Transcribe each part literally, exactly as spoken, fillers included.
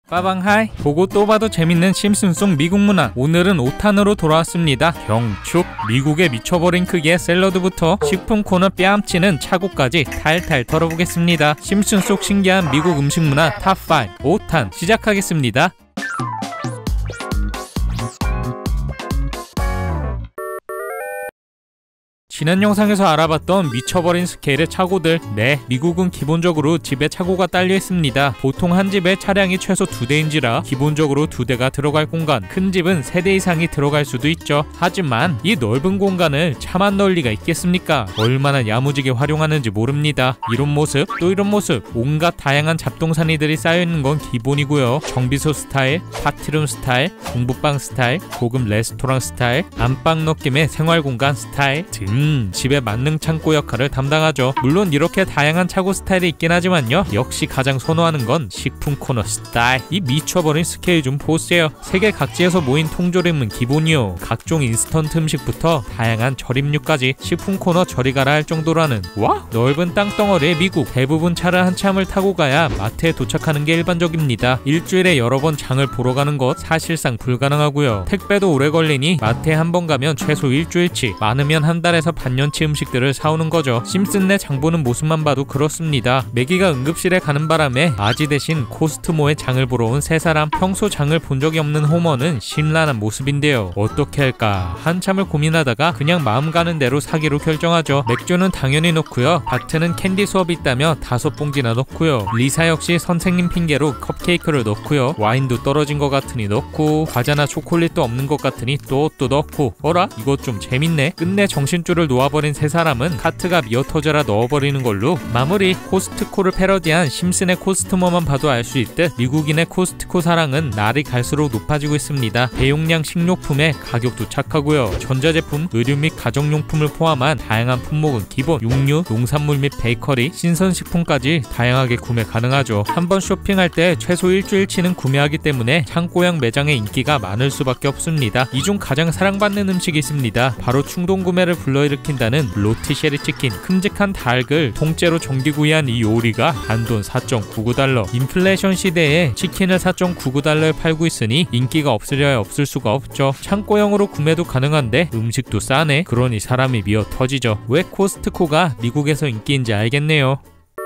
빠방하이, 보고 또 봐도 재밌는 심슨 속 미국 문화. 오늘은 오 탄으로 돌아왔습니다. 경축. 미국의 미쳐버린 크기의 샐러드부터 식품 코너 뺨치는 차고까지 탈탈 털어보겠습니다. 심슨 속 신기한 미국 음식 문화 탑 오, 오 탄 시작하겠습니다. 지난 영상에서 알아봤던 미쳐버린 스케일의 차고들. 네, 미국은 기본적으로 집에 차고가 딸려 있습니다. 보통 한 집에 차량이 최소 두 대인지라 기본적으로 두 대가 들어갈 공간, 큰 집은 세 대 이상이 들어갈 수도 있죠. 하지만 이 넓은 공간을 차만 넣을 리가 있겠습니까? 얼마나 야무지게 활용하는지 모릅니다. 이런 모습, 또 이런 모습, 온갖 다양한 잡동사니들이 쌓여있는 건 기본이고요. 정비소 스타일, 파티룸 스타일, 공부방 스타일, 고급 레스토랑 스타일, 안방 느낌의 생활공간 스타일 등 집의 만능 창고 역할을 담당하죠. 물론 이렇게 다양한 차고 스타일이 있긴 하지만요, 역시 가장 선호하는 건 식품 코너 스타일. 이 미쳐버린 스케일 좀 보세요. 세계 각지에서 모인 통조림은 기본이요. 각종 인스턴트 음식부터 다양한 절임류까지 식품 코너 저리 가라 할 정도라는, 와! 넓은 땅덩어리의 미국. 대부분 차를 한참을 타고 가야 마트에 도착하는 게 일반적입니다. 일주일에 여러 번 장을 보러 가는 것 사실상 불가능하고요. 택배도 오래 걸리니 마트에 한 번 가면 최소 일주일치, 많으면 한 달에서 반년치 음식들을 사오는 거죠. 심슨네 장보는 모습만 봐도 그렇습니다. 매기가 응급실에 가는 바람에 아지 대신 코스트모에 장을 보러 온 세 사람. 평소 장을 본 적이 없는 호머는 심란한 모습인데요. 어떻게 할까 한참을 고민하다가 그냥 마음 가는 대로 사기로 결정하죠. 맥주는 당연히 넣고요. 바트는 캔디 수업이 있다며 다섯 봉지나 넣고요. 리사 역시 선생님 핑계로 컵케이크를 넣고요. 와인도 떨어진 것 같으니 넣고, 과자나 초콜릿도 없는 것 같으니 또 또 넣고. 어라? 이것 좀 재밌네. 끝내 정신줄을 놓아버린 세 사람은 카트가 미어터져라 넣어버리는 걸로 마무리. 코스트코를 패러디한 심슨의 코스트모만 봐도 알 수 있듯 미국인의 코스트코 사랑은 날이 갈수록 높아지고 있습니다. 대용량 식료품의 가격도 착하고요. 전자제품, 의류 및 가정용품을 포함한 다양한 품목은 기본, 육류, 농산물 및 베이커리, 신선식품까지 다양하게 구매 가능하죠. 한번 쇼핑할 때 최소 일주일치는 구매하기 때문에 창고형 매장의 인기가 많을 수밖에 없습니다. 이 중 가장 사랑받는 음식이 있습니다. 바로 충동구매를 불러일으킨다는 로티쉐리 치킨. 큼직한 닭을 통째로 정기구이한 이 요리가 단돈 사 점 구구 달러. 인플레이션 시대에 치킨을 사 점 구구 달러에 팔고 있으니 인기가 없으려야 없을 수가 없죠. 창고형으로 구매도 가능한데 음식도 싸네. 그러니 사람이 미어 터지죠. 왜 코스트코가 미국에서 인기인지 알겠네요.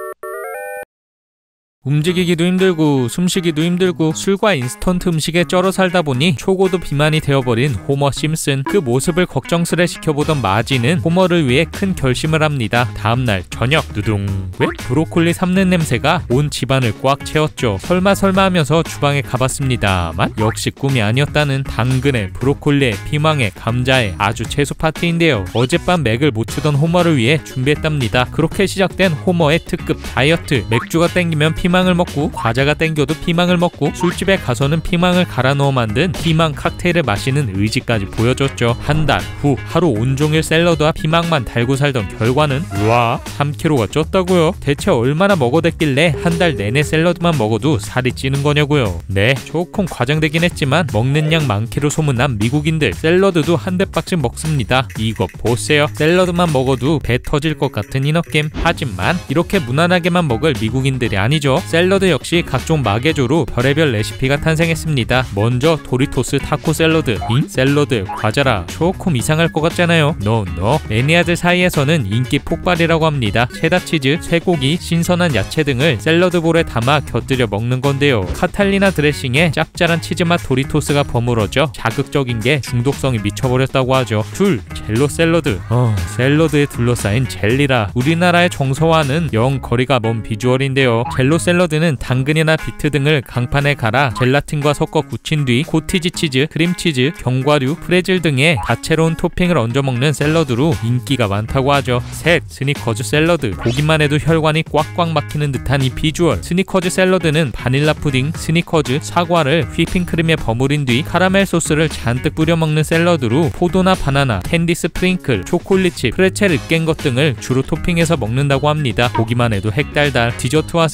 움직이기도 힘들고 숨쉬기도 힘들고 술과 인스턴트 음식에 쩔어 살다 보니 초고도 비만이 되어버린 호머 심슨. 그 모습을 걱정스레 지켜보던 마지는 호머를 위해 큰 결심을 합니다. 다음날 저녁, 누둥. 왜? 브로콜리 삶는 냄새가 온 집안을 꽉 채웠죠. 설마 설마 하면서 주방에 가봤습니다만 역시 꿈이 아니었다는, 당근에 브로콜리에 피망에 감자에 아주 채소 파티인데요. 어젯밤 맥을 못 추던 호머를 위해 준비했답니다. 그렇게 시작된 호머의 특급 다이어트. 맥주가 땡기면 피망 피망을 먹고, 과자가 땡겨도 피망을 먹고, 술집에 가서는 피망을 갈아 넣어 만든 피망 칵테일을 마시는 의지까지 보여줬죠. 한 달 후 하루 온종일 샐러드와 피망만 달고 살던 결과는 우와, 삼 킬로그램가 쪘다고요? 대체 얼마나 먹어댔길래 한 달 내내 샐러드만 먹어도 살이 찌는 거냐고요. 네, 조금 과장되긴 했지만 먹는 양 많기로 소문난 미국인들, 샐러드도 한 대박씩 먹습니다. 이거 보세요. 샐러드만 먹어도 배 터질 것 같은 이 느낌. 하지만 이렇게 무난하게만 먹을 미국인들이 아니죠. 샐러드 역시 각종 마개조로 별의별 레시피가 탄생했습니다. 먼저 도리토스 타코 샐러드. 잉? 샐러드, 과자라 조금 이상할 것 같잖아요. 노 노. 매니아들 사이에서는 인기 폭발이라고 합니다. 체다치즈, 쇠고기, 신선한 야채 등을 샐러드볼에 담아 곁들여 먹는 건데요. 카탈리나 드레싱에 짭짤한 치즈맛 도리토스가 버무러져 자극적인 게 중독성이 미쳐버렸다고 하죠. 둘, 젤로 샐러드. 어, 샐러드에 둘러싸인 젤리라 우리나라의 정서와는 영 거리가 먼 비주얼인데요. 젤로 샐러드는 당근이나 비트 등을 강판에 갈아 젤라틴과 섞어 굳힌 뒤 코티지 치즈, 크림치즈, 견과류, 프레즐 등의 다채로운 토핑을 얹어 먹는 샐러드로 인기가 많다고 하죠. 셋, 스니커즈 샐러드. 보기만 해도 혈관이 꽉꽉 막히는 듯한 이 비주얼. 스니커즈 샐러드는 바닐라 푸딩, 스니커즈, 사과를 휘핑크림에 버무린 뒤 카라멜 소스를 잔뜩 뿌려 먹는 샐러드로 포도나 바나나, 캔디 스프링클, 초콜릿칩, 프레첼 으깬 것 등을 주로 토핑해서 먹는다고 합니다. 보기만 해도 핵달달. 디저트와 샐러드의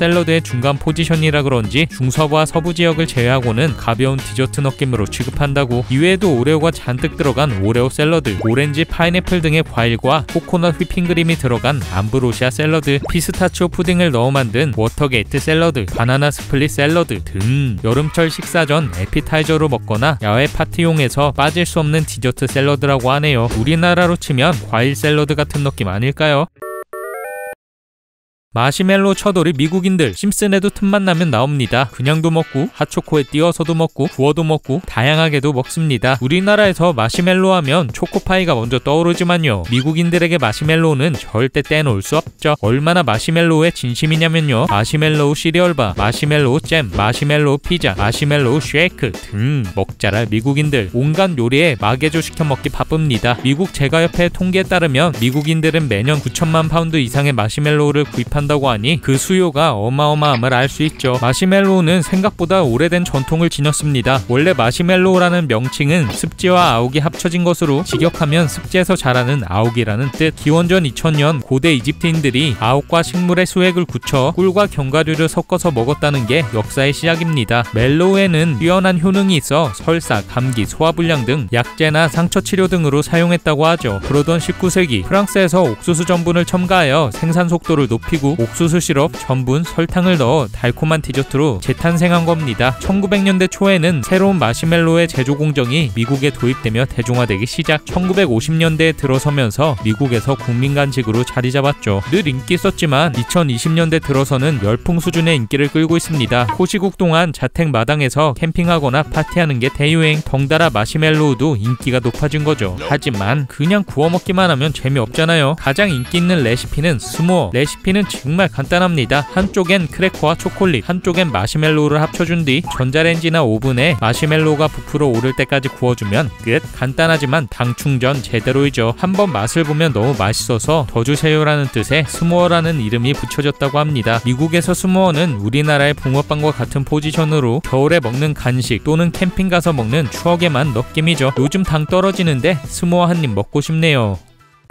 중간 포지션이라 그런지 중서부와 서부 지역을 제외하고는 가벼운 디저트 느낌으로 취급한다고. 이외에도 오레오가 잔뜩 들어간 오레오 샐러드, 오렌지, 파인애플 등의 과일과 코코넛 휘핑크림이 들어간 암브로시아 샐러드, 피스타치오 푸딩을 넣어 만든 워터게이트 샐러드, 바나나 스플릿 샐러드 등 여름철 식사 전 에피타이저로 먹거나 야외 파티용에서 빠질 수 없는 디저트 샐러드라고 하네요. 우리나라로 치면 과일 샐러드 같은 느낌 아닐까요? 마시멜로 쳐돌이 미국인들 심슨에도 틈만 나면 나옵니다. 그냥도 먹고 핫초코에 띄워서도 먹고 구워도 먹고 다양하게도 먹습니다. 우리나라에서 마시멜로 하면 초코파이가 먼저 떠오르지만요, 미국인들에게 마시멜로는 절대 떼놓을 수 없죠. 얼마나 마시멜로에 진심이냐면요, 마시멜로우 시리얼바, 마시멜로우 잼, 마시멜로우 피자, 마시멜로우 쉐이크 등 먹자랄 미국인들 온갖 요리에 마개조 시켜 먹기 바쁩니다. 미국 제과협회 통계에 따르면 미국인들은 매년 구천만 파운드 이상의 마시멜로우를 구입한 다고 하니 그 수요가 어마어마함을 알 수 있죠. 마시멜로우는 생각보다 오래된 전통을 지녔습니다. 원래 마시멜로우라는 명칭은 습지와 아욱이 합쳐진 것으로 직역하면 습지에서 자라는 아욱이라는 뜻. 기원전 이천 년 고대 이집트인들이 아욱과 식물의 수액을 굳혀 꿀과 견과류를 섞어서 먹었다는 게 역사의 시작입니다. 멜로우에는 뛰어난 효능이 있어 설사, 감기, 소화불량 등 약재나 상처 치료 등으로 사용했다고 하죠. 그러던 십구 세기 프랑스에서 옥수수 전분을 첨가하여 생산 속도를 높이고 옥수수 시럽, 전분, 설탕을 넣어 달콤한 디저트로 재탄생한 겁니다. 천구백 년대 초에는 새로운 마시멜로의 제조 공정이 미국에 도입되며 대중화되기 시작. 천구백오십 년대에 들어서면서 미국에서 국민 간식으로 자리 잡았죠. 늘 인기 있었지만 이천이십 년대 들어서는 열풍 수준의 인기를 끌고 있습니다. 호시국 동안 자택 마당에서 캠핑하거나 파티하는 게 대유행. 덩달아 마시멜로우도 인기가 높아진 거죠. 하지만 그냥 구워 먹기만 하면 재미없잖아요. 가장 인기 있는 레시피는 스모어. 레시피는 정말 간단합니다. 한쪽엔 크래커와 초콜릿, 한쪽엔 마시멜로우를 합쳐준 뒤 전자레인지나 오븐에 마시멜로우가 부풀어 오를 때까지 구워주면 끝. 간단하지만 당 충전 제대로이죠. 한번 맛을 보면 너무 맛있어서 더 주세요라는 뜻의 스모어라는 이름이 붙여졌다고 합니다. 미국에서 스모어는 우리나라의 붕어빵과 같은 포지션으로 겨울에 먹는 간식 또는 캠핑 가서 먹는 추억에만 느낌이죠. 요즘 당 떨어지는데 스모어 한 입 먹고 싶네요.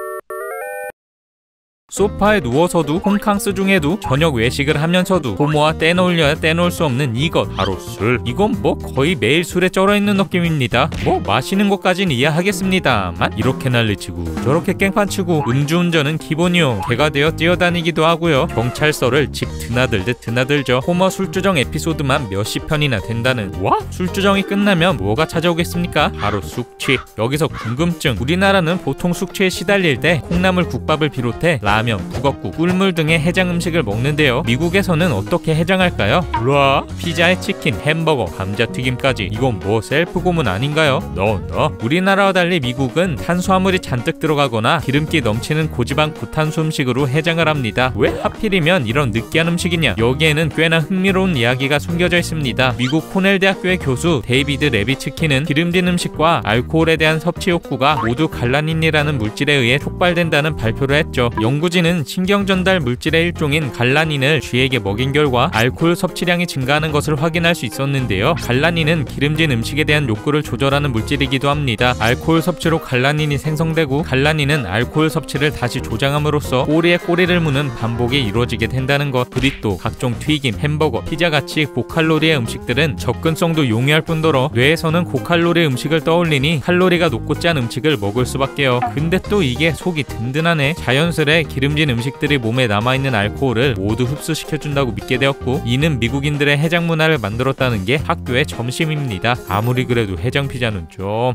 소파에 누워서도 홈캉스 중에도 저녁 외식을 하면서도 부모와 떼놓으려야 떼놓을 수 없는 이것, 바로 술. 이건 뭐 거의 매일 술에 쩔어있는 느낌입니다. 뭐 마시는 것까진 이해하겠습니다만 이렇게 난리치고 저렇게 깽판치고 음주운전은 기본이요. 개가 되어 뛰어다니기도 하고요. 경찰서를 집 드나들듯 드나들죠. 호머 술주정 에피소드만 몇십 편이나 된다는. 와? 술주정이 끝나면 뭐가 찾아오겠습니까? 바로 숙취. 여기서 궁금증. 우리나라는 보통 숙취에 시달릴 때 콩나물 국밥을 비롯해 라면, 북엇국, 꿀물 등의 해장 음식을 먹는데요. 미국에서는 어떻게 해장할까요? 우와, 피자에 치킨, 햄버거, 감자튀김까지. 이건 뭐 셀프 고문 아닌가요? no, no. 우리나라와 달리 미국은 탄수화물이 잔뜩 들어가거나 기름기 넘치는 고지방 고탄수 음식으로 해장을 합니다. 왜 하필이면 이런 느끼한 음식이냐? 여기에는 꽤나 흥미로운 이야기가 숨겨져 있습니다. 미국 코넬 대학교의 교수 데이비드 레비츠키는 기름진 음식과 알코올에 대한 섭취 욕구가 모두 갈라닌이라는 물질에 의해 촉발된다는 발표를 했죠. 연구진은 신경전달 물질의 일종인 갈라닌을 쥐에게 먹인 결과 알코올 섭취량이 증가하는 것을 확인할 수 있었는데요. 갈라닌은 기름진 음식에 대한 욕구를 조절하는 물질이기도 합니다. 알코올 섭취로 갈라닌이 생성되고 갈라닌은 알코올 섭취를 다시 조장함으로써 꼬리에 꼬리를 무는 반복이 이루어지게 된다는 것. 브리또, 각종 튀김, 햄버거, 피자같이 고칼로리의 음식들은 접근성도 용이할 뿐더러 뇌에서는 고칼로리 음식을 떠올리니 칼로리가 높고 짠 음식을 먹을 수밖에요. 근데 또 이게 속이 든든하네. 자연스레 기름진 음식들이 몸에 남아있는 알코올을 모두 흡수시켜준다고 믿게 되었고, 이는 미국인들의 해장 문화를 만들었다는 게 학교의 점심입니다. 아무리 그래도 해장 피자는 좀...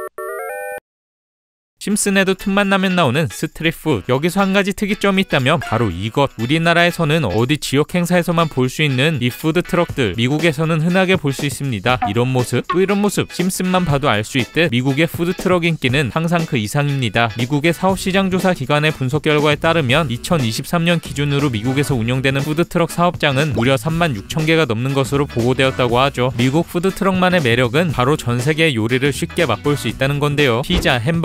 심슨에도 틈만 나면 나오는 스트릿푸드. 여기서 한 가지 특이점이 있다면 바로 이것. 우리나라에서는 어디 지역 행사에서만 볼 수 있는 이 푸드 트럭들, 미국에서는 흔하게 볼 수 있습니다. 이런 모습, 또 이런 모습. 심슨만 봐도 알 수 있듯 미국의 푸드 트럭 인기는 항상 그 이상입니다. 미국의 사업시장 조사 기관의 분석 결과에 따르면 이천이십삼 년 기준으로 미국에서 운영되는 푸드 트럭 사업장은 무려 삼만 육천 개가 넘는 것으로 보고되었다고 하죠. 미국 푸드 트럭만의 매력은 바로 전 세계의 요리를 쉽게 맛볼 수 있다는 건데요. 피자, 햄버거, 샌드위치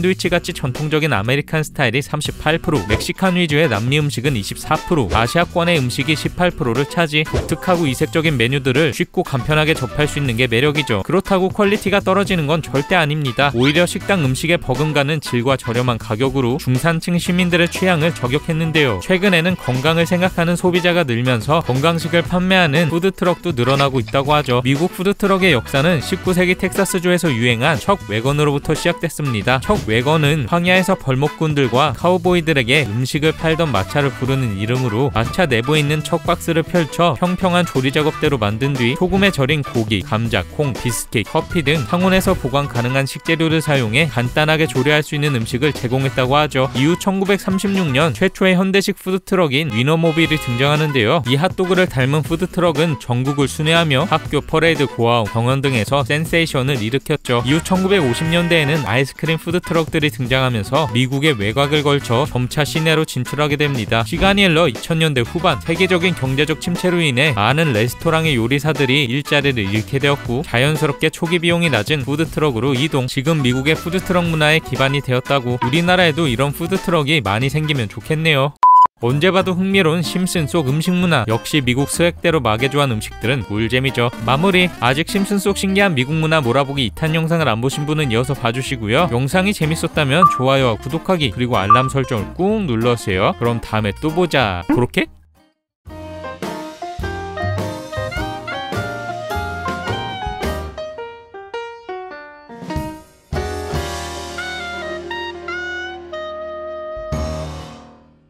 샌드위치같이 전통적인 아메리칸 스타일이 삼십팔 퍼센트, 멕시칸 위주의 남미 음식은 이십사 퍼센트, 아시아권의 음식이 십팔 퍼센트를 차지. 독특하고 이색적인 메뉴들을 쉽고 간편하게 접할 수 있는 게 매력이죠. 그렇다고 퀄리티가 떨어지는 건 절대 아닙니다. 오히려 식당 음식에 버금가는 질과 저렴한 가격으로 중산층 시민들의 취향을 저격했는데요. 최근에는 건강을 생각하는 소비자가 늘면서 건강식을 판매하는 푸드트럭도 늘어나고 있다고 하죠. 미국 푸드트럭의 역사는 십구 세기 텍사스주에서 유행한 척 웨건으로부터 시작됐습니다. 척 웨건은 황야에서 벌목꾼들과 카우보이들에게 음식을 팔던 마차를 부르는 이름으로 마차 내부에 있는 척 박스를 펼쳐 평평한 조리 작업대로 만든 뒤 소금에 절인 고기, 감자, 콩, 비스킷, 커피 등 상온에서 보관 가능한 식재료를 사용해 간단하게 조리할 수 있는 음식을 제공했다고 하죠. 이후 천구백삼십육 년 최초의 현대식 푸드트럭인 위너모빌이 등장하는데요. 이 핫도그를 닮은 푸드트럭은 전국을 순회하며 학교, 퍼레이드, 고아원, 병원 등에서 센세이션을 일으켰죠. 이후 천구백오십 년대에는 아이스크림 푸드트럭들이 등장하면서 미국의 외곽을 걸쳐 점차 시내로 진출하게 됩니다. 시간이 흘러 이천 년대 후반, 세계적인 경제적 침체로 인해 많은 레스토랑의 요리사들이 일자리를 잃게 되었고 자연스럽게 초기 비용이 낮은 푸드트럭으로 이동. 지금 미국의 푸드트럭 문화의 기반이 되었다고 우리나라에도 이런 푸드트럭이 많이 생기면 좋겠네요. 언제 봐도 흥미로운 심슨 속 음식 문화. 역시 미국 스웩대로 마개조한 음식들은 꿀잼이죠. 마무리. 아직 심슨 속 신기한 미국 문화 몰아보기 이 탄 영상을 안 보신 분은 이어서 봐주시고요. 영상이 재밌었다면 좋아요와 구독하기 그리고 알람 설정을 꾹 눌러주세요. 그럼 다음에 또 보자. 그렇게?